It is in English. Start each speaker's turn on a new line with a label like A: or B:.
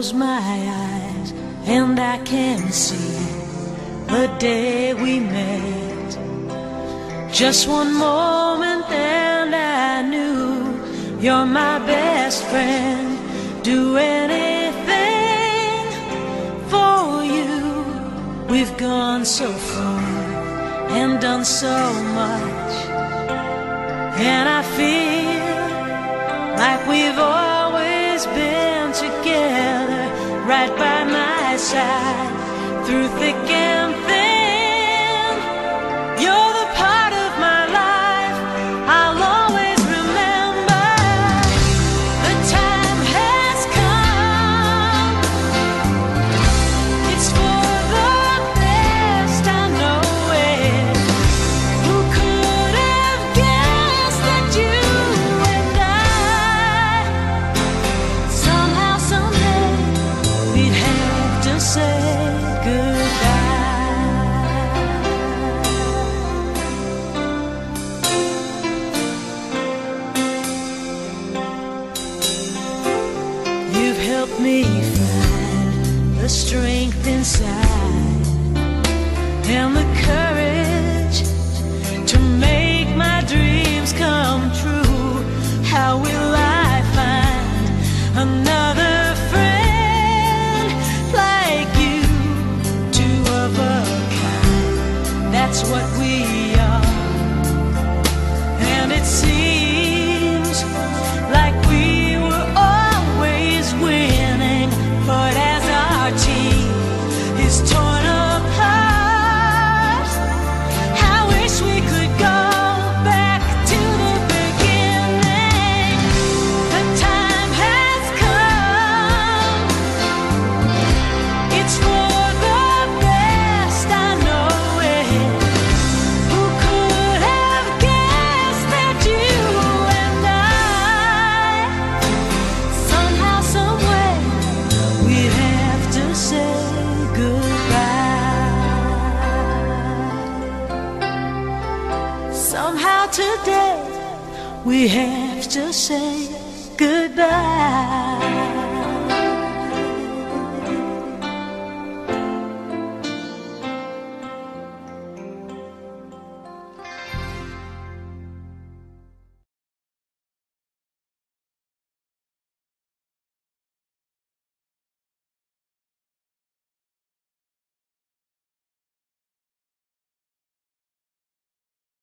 A: close my eyes and I can see the day we met. Just one moment and I knew you're my best friend. Do anything for you. We've gone so far and done so much, and I feel like we've always been together, right by my side, through thick and thin. You're the part of my life I'll always remember. The time has come. It's for the best, I know it. Who could have guessed that you and I, somehow, someday, we'd have to say help me find the strength inside and the courage to make my dreams come true. How will I find another friend like you? Two of a kind, that's what we are. And it seems like we were always winning, but as our team is torn apart, I wish we could go back to the beginning. The time has come. It's for the best, I know it. Who could have guessed that you and I, somehow, someway, we'd have to say goodbye. Somehow today we have to say goodbye.